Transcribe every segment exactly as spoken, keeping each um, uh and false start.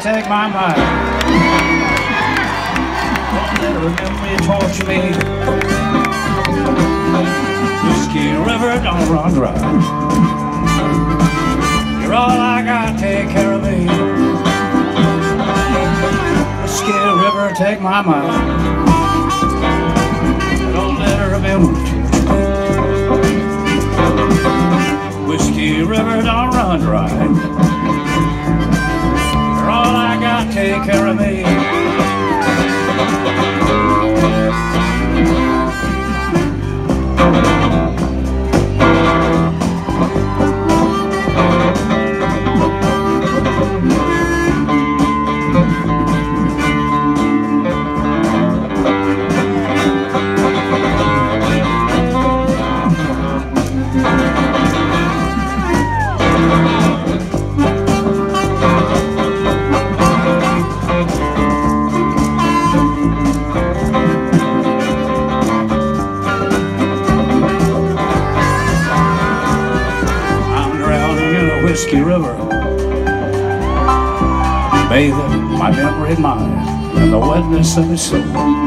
take my mind. Don't let her memory torture me. Whiskey River, don't run dry. You're all I got, take care of me. Whiskey River, take my mind. Don't let her memory torture me. Whiskey River, don't run dry. You're all I got, take care of me. Whiskey River, bathing my memory mind in the wetness of his soul,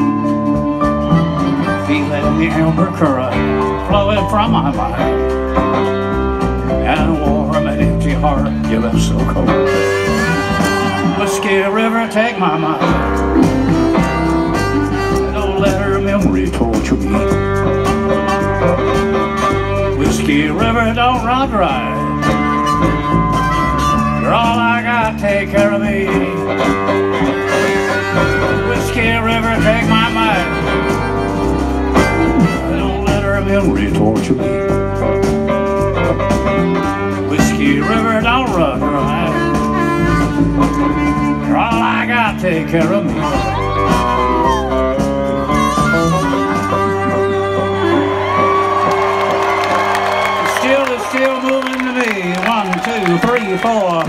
feeling the amber current flowing from my mind, and a warm and empty heart you left so cold. Whiskey River, take my mind. Don't let her memory torture me. Whiskey River, don't run dry. You're all I got, take care of me. Whiskey River, take my mind. Don't let her memory torture me. Whiskey River, don't run dry. You're all I got, take care of me. Still, it's still moving to me. One, two, three, four.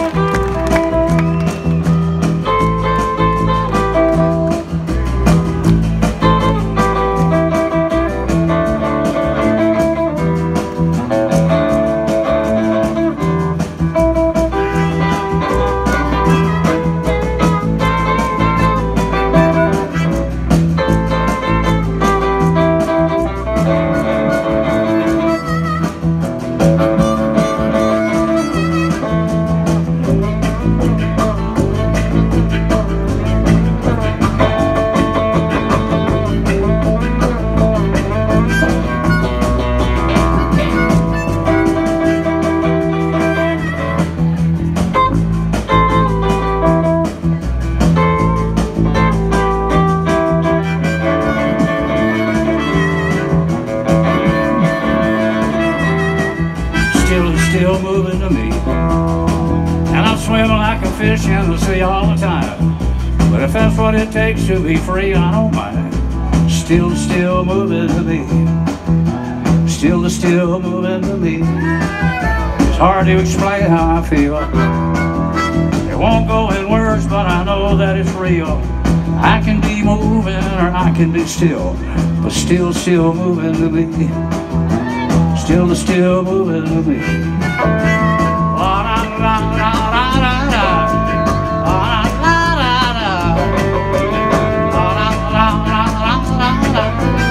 Still moving to me, and I'm swimming like a fish in the sea all the time. But if that's what it takes to be free, I don't mind. Still, still moving to me. Still, still moving to me. It's hard to explain how I feel. It won't go in words, but I know that it's real. I can be moving or I can be still, but still, still moving to me. Still, still moving to me. La la la la la la la. La la la la la. La la la la la la.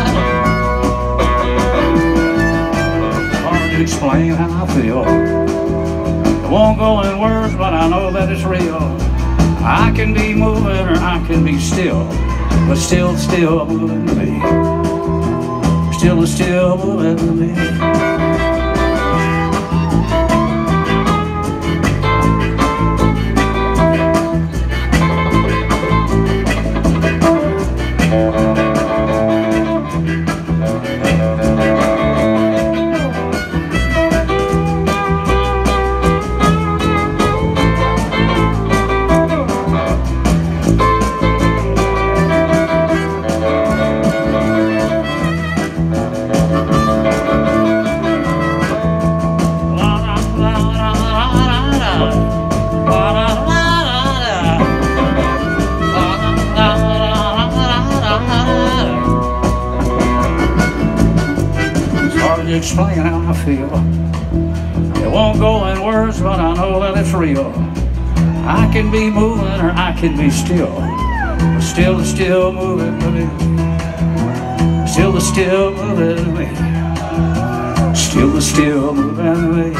It's hard to explain how I feel. It won't go in words, but I know that it's real. I can be moving or I can be still, but still, still moving to me. Still, still moving to me. Explain how I feel. It won't go in words, but I know that it's real. I can be moving or I can be still. Still, still moving to me. Still, still moving to me. Still, still moving to me.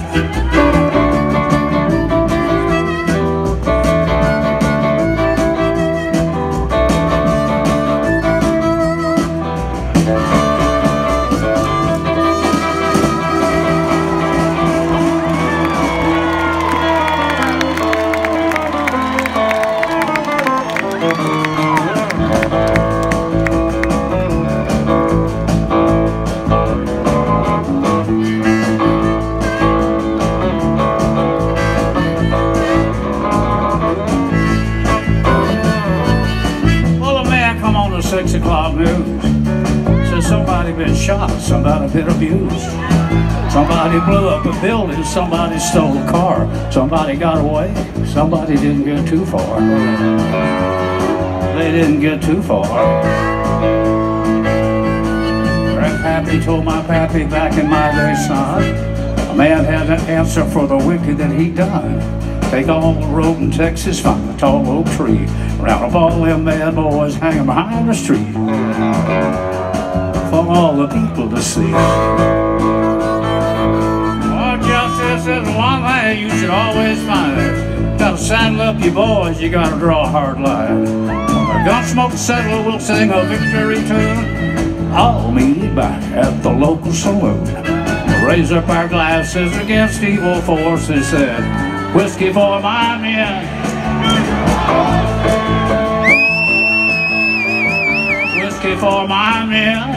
Six o'clock news says somebody been shot, somebody been abused, somebody blew up a building, somebody stole a car, somebody got away, somebody didn't get too far. They didn't get too far. Grandpappy told my pappy back in my day, son, a man had an answer for the wicked that he done. Take all the road in Texas, find a tall oak tree, round up all them bad boys hanging behind the street, for all the people to see. Oh, justice is one thing you should always find. Gotta saddle up your boys, you gotta draw a hard line. When the gunsmoke settler will sing a victory tune, I'll meet back at the local saloon. Raise up our glasses against evil forces, said, whiskey for my men. Whiskey for my men.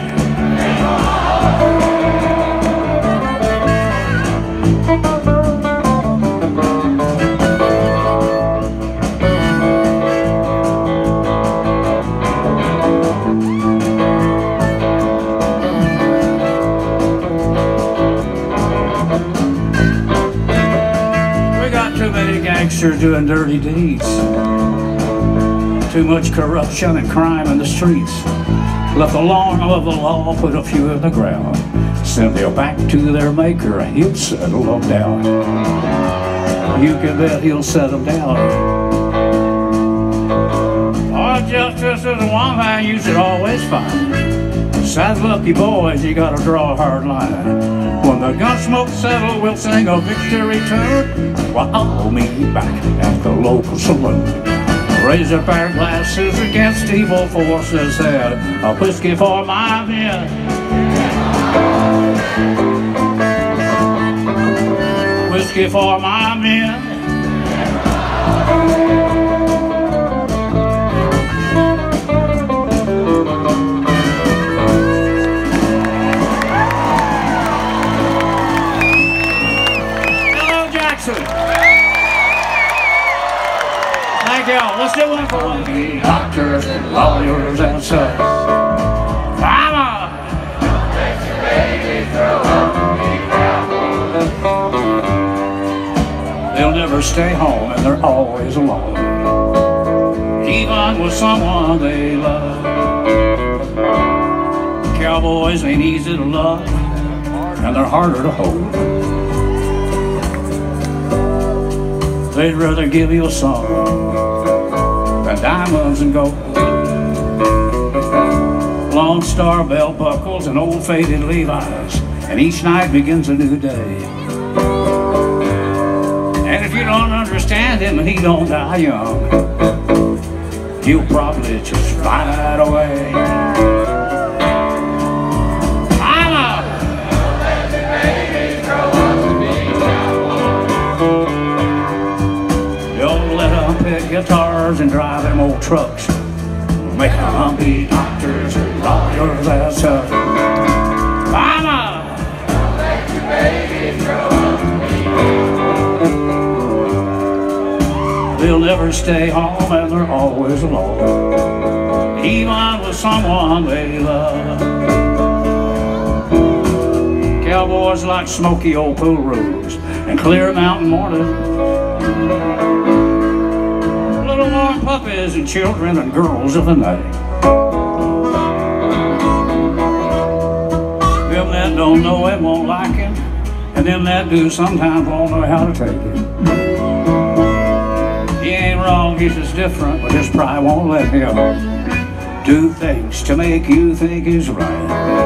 Gangsters doing dirty deeds, too much corruption and crime in the streets. Left the law of the law, put a few in the ground, send them back to their maker and he'll settle them down. You can bet he'll settle them down. Oh, justice is the one thing you should always find. Saddle up your boys, you gotta draw a hard line. When the gunsmoke settles, we'll sing a victory tune. Well, I'll meet back at the local saloon. Raise up our glasses against evil forces, said, a whiskey for my men. Whiskey for my men. Thank y'all. Let's do one for one. Doctors and lawyers and such. Mama! Don't let your baby throw up and be They'll never stay home and they're always alone, even with someone they love. Cowboys ain't easy to love and they're harder to hold. They'd rather give you a song than diamonds and gold. Lone Star belt buckles and old faded Levi's, and each night begins a new day. And if you don't understand him and he don't die young, you'll probably just fly away. Guitars and drive them old trucks, make them be doctors and lawyers and such. Mama! Don't let your baby grow up. They'll never stay home and they're always alone, even with someone they love. Cowboys like smoky old pool roads and clear mountain mornings. Warm puppies and children and girls of the night. Them that don't know it won't like it, and them that do sometimes won't know how to take it. wrong, he's just different, but his pride won't let him do things to make you think he's right.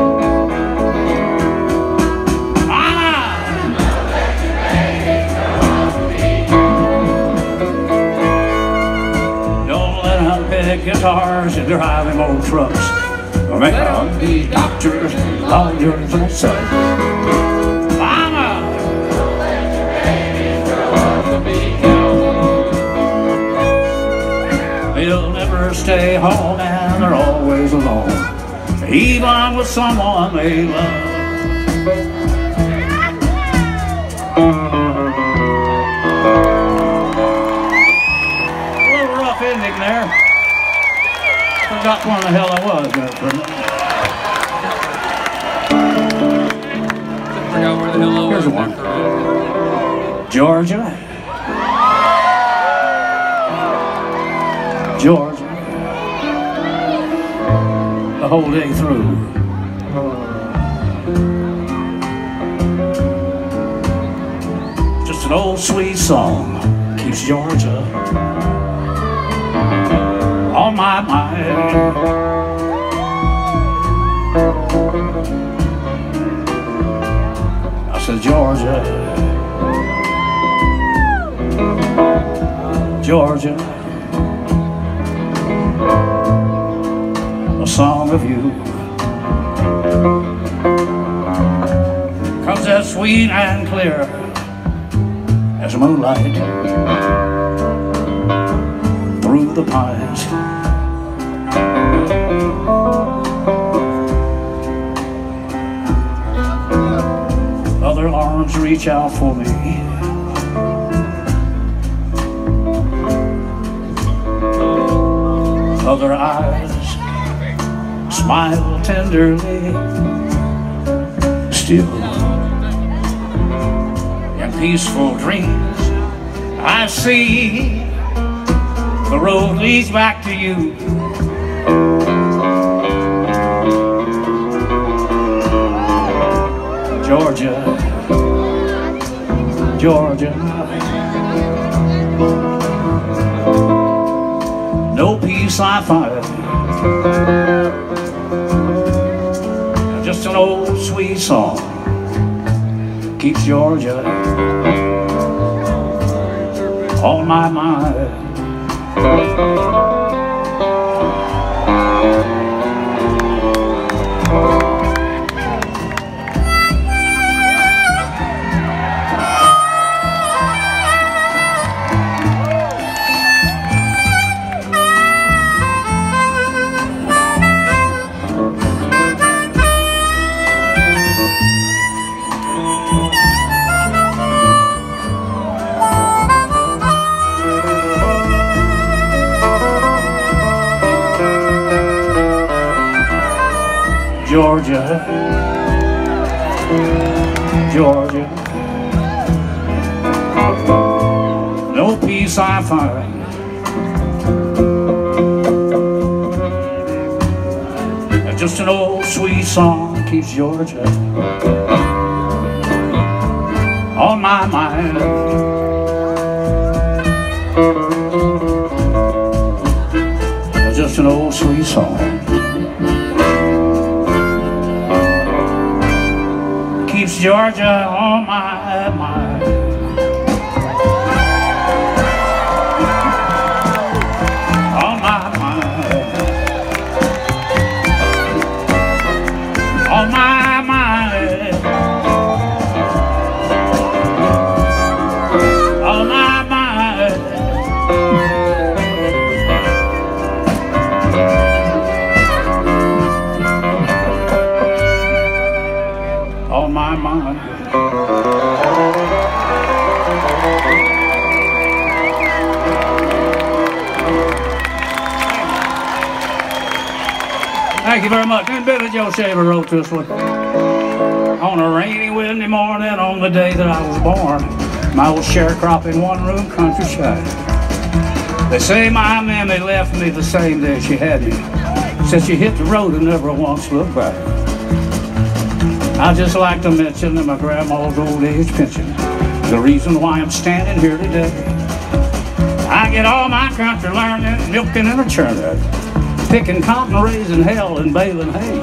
Don't let him pick guitars and drive him old trucks, or make him be doctors on your side. Mama! They'll never stay home and they're always alone, even with someone they love. A little rough ending there. Forgot where the hell I was there for a minute. Forgot where the hell I was. Here's one. Georgia. Georgia, the whole day through. Just an old sweet song keeps Georgia on my mind. I said, Georgia, Georgia, a song of you comes as sweet and clear as moonlight through the pines. Other arms reach out for me, other eyes smile tenderly. Still, in peaceful dreams, I see the road leads back to you. Georgia, Georgia, no peace I find, just an old sweet song keeps Georgia on my mind. Georgia, Georgia, no peace I find, just an old sweet song keeps Georgia on my mind. Just an old sweet song keeps Georgia on my mind. On my mind. On my mind. On my mind. On my mind. Thank you very much. And Billy Joe Shaver wrote this one. On a rainy, windy morning on the day that I was born, my old sharecropping one-room country shack. They say my mammy left me the same day she had me. Said she hit the road and never once looked back. I'd just like to mention that my grandma's old age pension, the reason why I'm standing here today. I get all my country learning, milking and a churning, picking cotton, raising hell, and baling hay.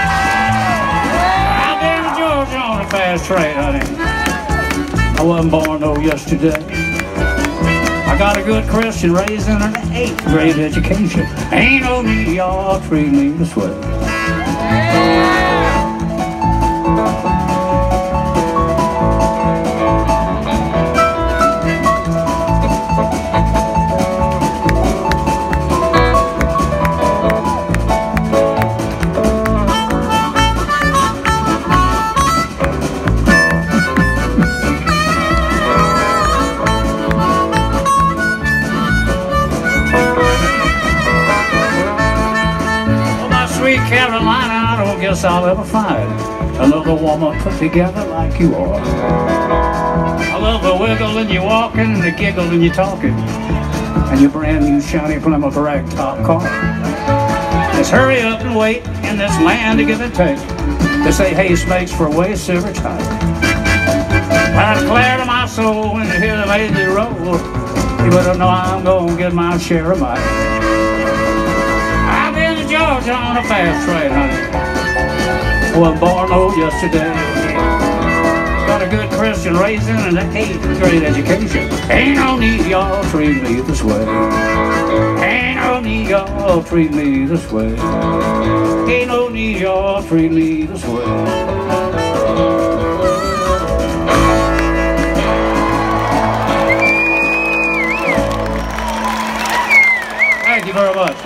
I've been to Georgia on a fast train, honey. I wasn't born no yesterday. I got a good Christian raising and an eighth grade education. Ain't no need y'all treat me this way. Carolina, I don't guess I'll ever find another woman put together like you are. I love the wiggle and you walking, and the giggle and you talking, and your brand new shiny Plymouth rag top car. Let's hurry up and wait in this land to give and take. They say haste makes for waste every time. I declare to my soul when you hear the lazy roll, you better know I'm gonna get my share of mine. Georgia on a fast train, honey. I wasn't born no yesterday. Got a good Christian raising and an eighth grade education. Ain't no need y'all treat me this way. Ain't no need y'all treat me this way. Ain't no need y'all treat me this way. Thank you very much.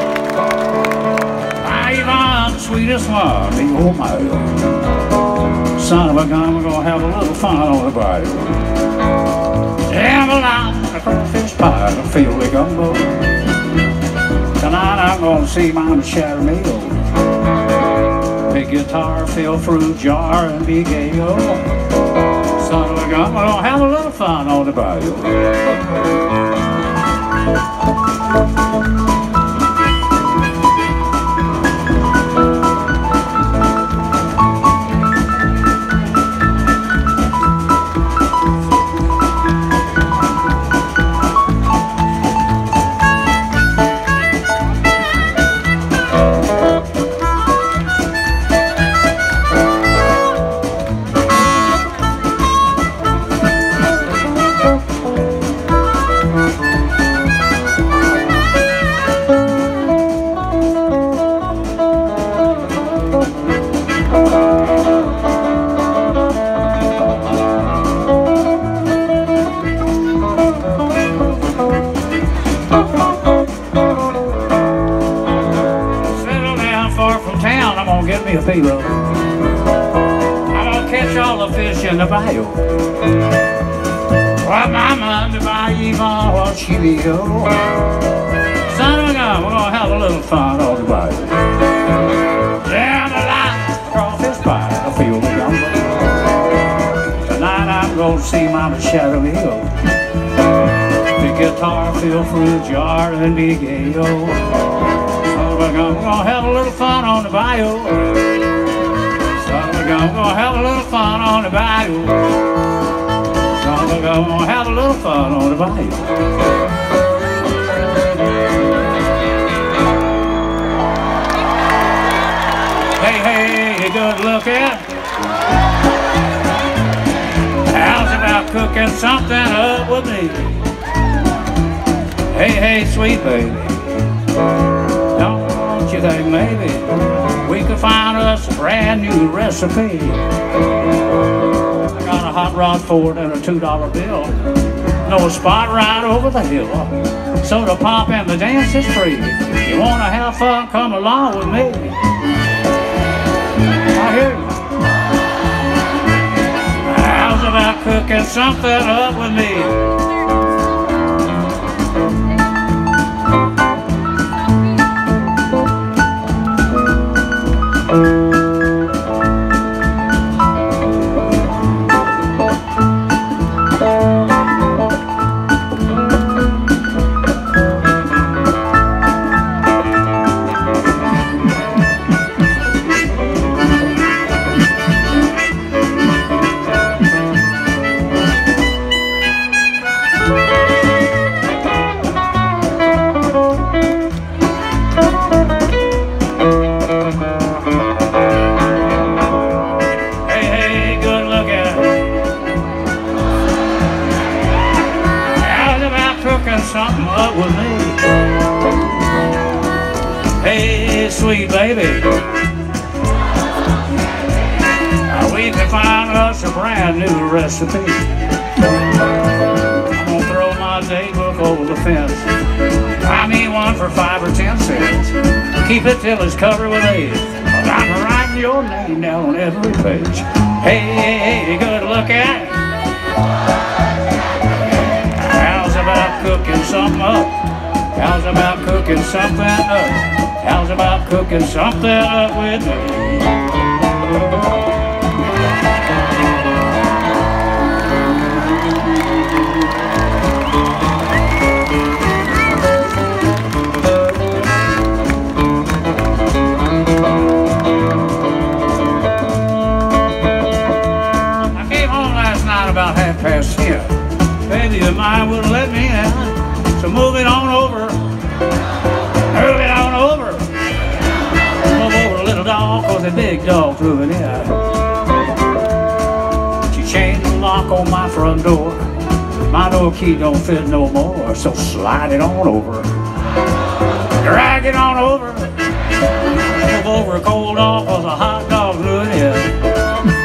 I'm the sweetest one, oh my. Son of a gun, we're gonna have a little fun on the bayou. Jambalaya, a crawfish pie, a field gumbo. Tonight I'm gonna see Mama shatter me over. Big guitar, fill fruit jar, and be gay, oh. Son of a gun, we're gonna have a little fun on the bayou. Get me a pillow. I'm gonna catch all the fish in the bayou. While mama in the bayou, while she be go. Son of a gun, we're gonna have a little fun on the bayou. Jambalaya, crawfish pie, I feel the gumbo. Tonight I'm gonna see mama shadow me go. The guitar, fill fruit jar, and be gay, yo. We're gonna have a little fun on the bayou. So we're gonna have a little fun on the bayou. So we're gonna have a little fun on the bayou. Hey, hey, you good looking? How's about cooking something up with me? Hey, hey, sweet baby. Don't you think maybe we could find us a brand new recipe? I got a hot rod Ford and a two dollar bill. Know a spot right over the hill. Soda pop and the dance is free. You wanna have fun, come along with me. I hear you. How's about cooking something up with me? something up with me. Hey, sweet baby, we can find us a brand new recipe. I'm gonna throw my daybook over the fence. I mean one for five or ten cents. Keep it till it's covered with A's. I'm writing your name down on every page. Hey, hey, hey, good look at. How's about cooking something up? How's about cooking something up? How's about cooking something up with me? About half past ten. Baby of mine wouldn't let me in, so move it on over. Move it on over. Move over, little dog, cause the big dog's moving in. She changed the lock on my front door. My door key don't fit no more, so slide it on over. Drag it on over. Move over, cold dog, cause a hot dog's moving in.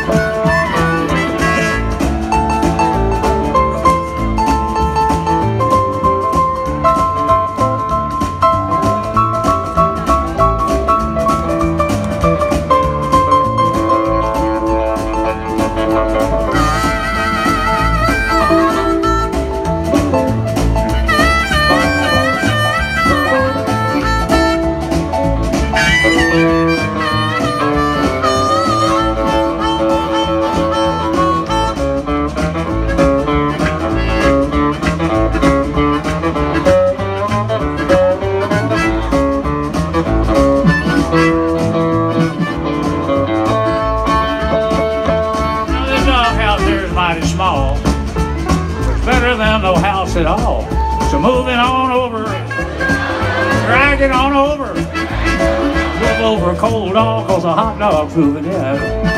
Small, it's better than no house at all. So move it on over, drag it on over, move over, cold dog, cause a hot dog's moving in.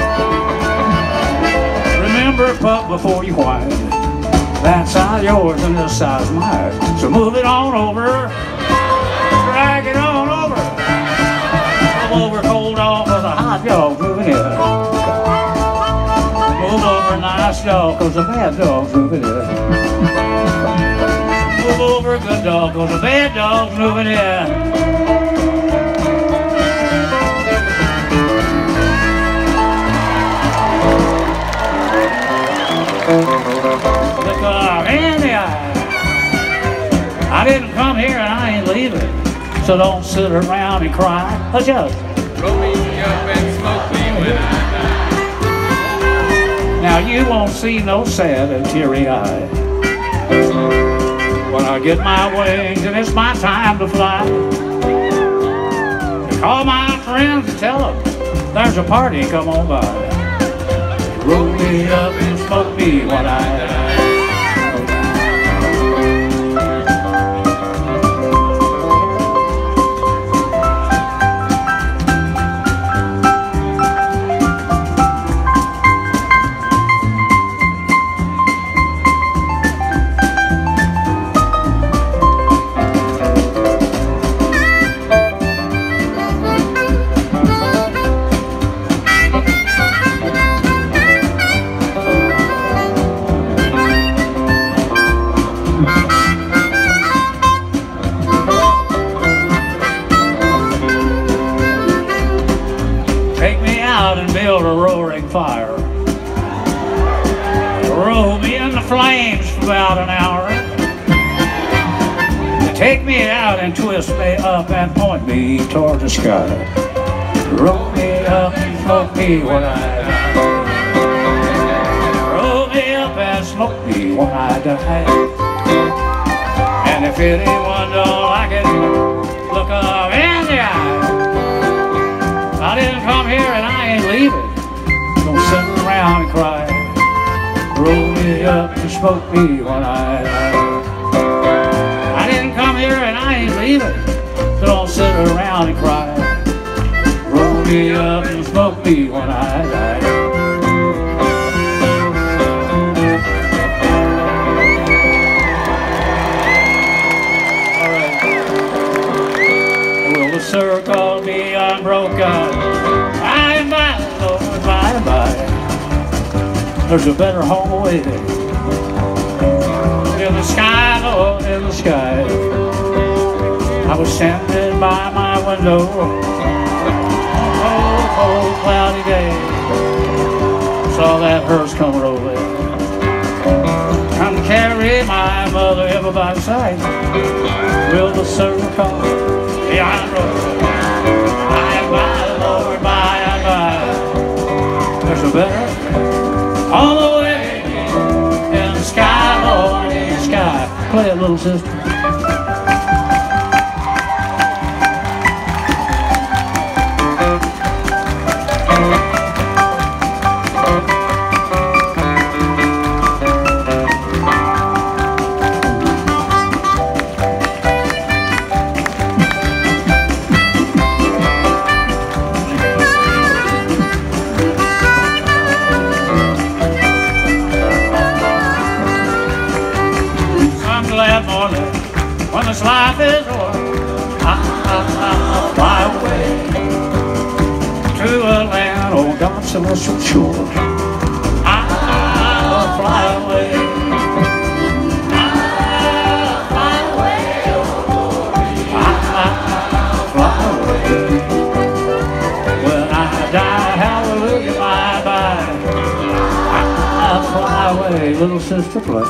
Remember, pup, before you whine, that side yours and this side's mine. So move it on over, drag it on over, move over, cold dog, cause a hot dog's moving in. Move over, nice dog, cause a bad dog's moving in. Move over, good dog, cause a bad dog's moving in. Look up in the eye. I didn't come here and I ain't leaving, so don't sit around and cry. Let's just roll me up and smoke me when I die. Now you won't see no sad and teary eye when I get my wings and it's my time to fly. Call my friends and tell them there's a party, come on by. Roll me up and smoke me when I die. And build a roaring fire. Roll me in the flames for about an hour. Take me out and twist me up and point me toward the sky. Roll me up and smoke me when I die. Roll me up and smoke me when I die. And if anyone don't like it, look up in the eye. I didn't come here and I ain't leaving. Don't sit around and cry. Roll me up and smoke me when I die. I didn't come here and I ain't leaving. So don't sit around and cry. Roll me up and smoke me when I die. there's a better home away. In the sky, Lord, in the sky, I was standing by my window, cold, cold, cloudy day. Saw that hearse come rolling, come carry my mother, everybody sang, will the server come? Yeah, I know. By and by, Lord, by and by, there's a better all the way in the sky, Lord, in the sky. Play it, little sister. Glad morning when this life is over, I, I, I'll fly away to a land on God's celestial shore. I, I'll fly away. I'll fly away, oh glory. I, I'll fly away. When I die, hallelujah, bye bye. I, I'll fly away, little sister, play.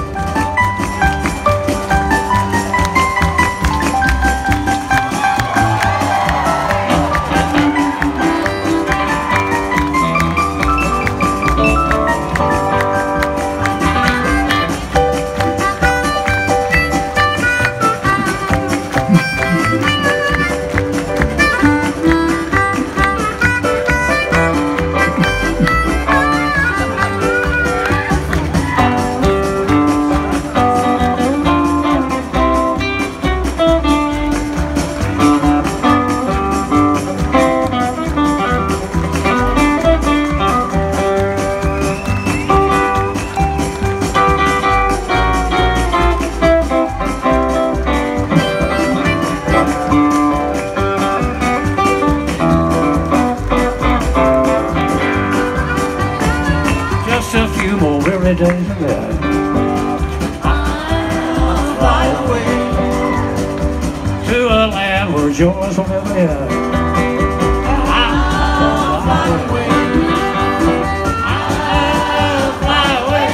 A few more weary days of life, I'll fly away to a land where joys will never end. I'll fly away. I'll fly away.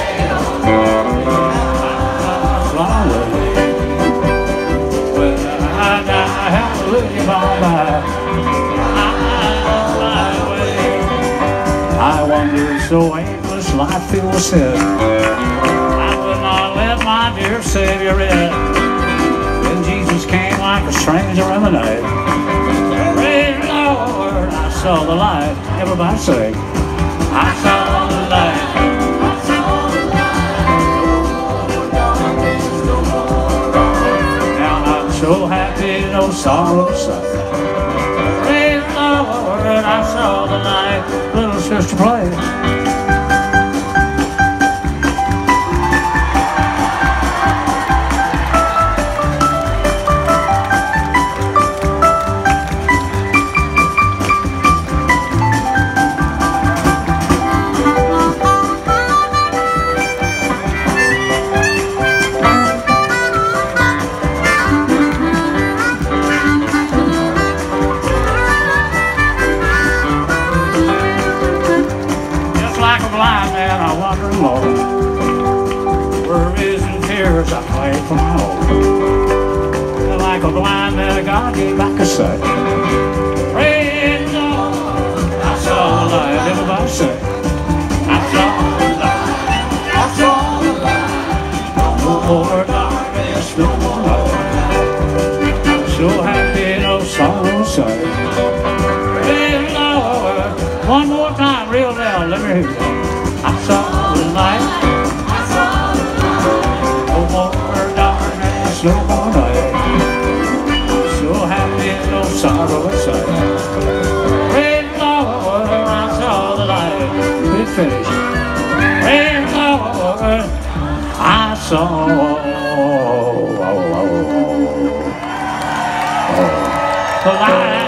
I'll fly away. When I die, hallelujah, bye-bye. I'll fly away. I wonder so ain't life feels sin. I would not let my dear Savior in. Then Jesus came like a stranger in the night. Praise the Lord, I saw the light. Everybody sing. I saw the light. I saw the light. Now I'm so happy, no sorrow inside. Praise the Lord, I saw the light. Little sister, play. Blind man, I wander alone, worries and fears I play for my own. And like a blind man, God gave back a sight. Praise the Lord, I saw the light. Everybody say, I saw the light. I saw the light. No more darkness, no more night. I'm so happy, no sorrow sight. Praise the Lord. One more time, real loud. Let me hear you. I saw the light, I saw the light. No more darkness, no more night. So happy, no sorrow inside. Praise the Lord, I saw the light. Big finish. Praise the Lord, I saw the light.